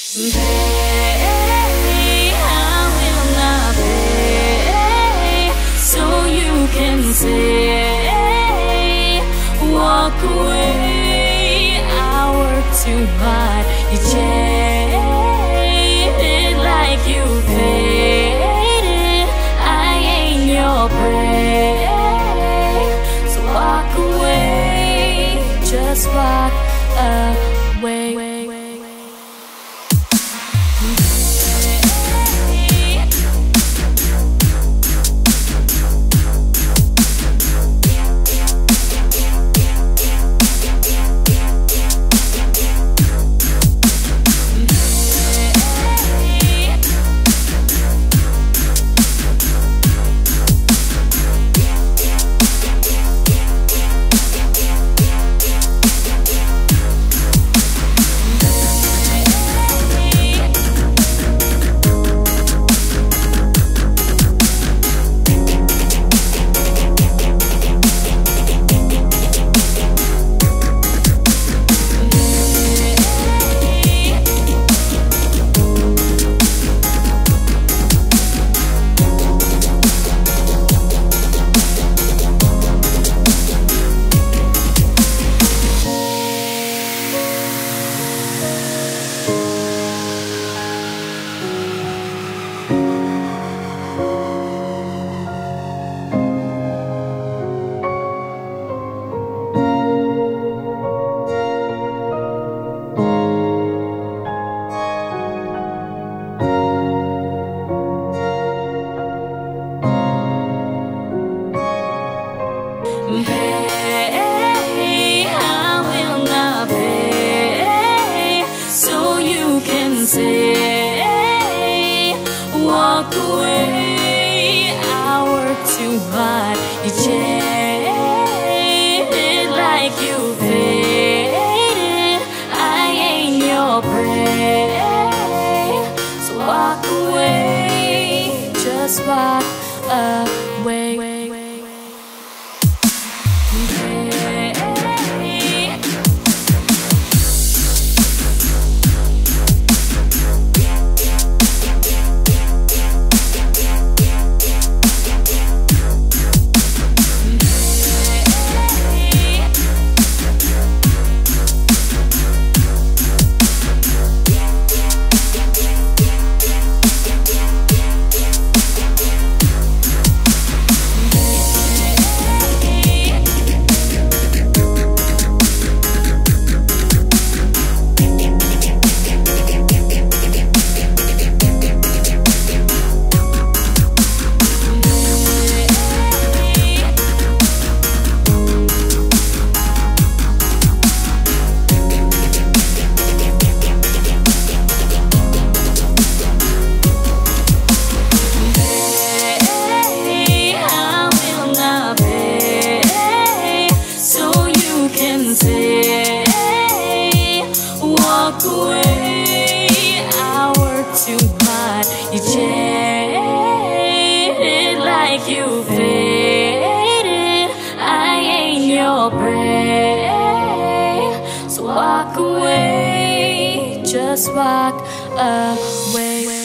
Pay, I will not pay, so you can say, walk away. I work too hard, you jaded like you faded. I ain't your prey, so walk away, just walk away. Pay, I will not pay, so you can say, walk away. I work too hard, you jaded like you faded. I ain't your prey, so walk away, just walk away. Walk away, I work too hard, you jaded like you faded. I ain't your prey, so walk away, just walk away.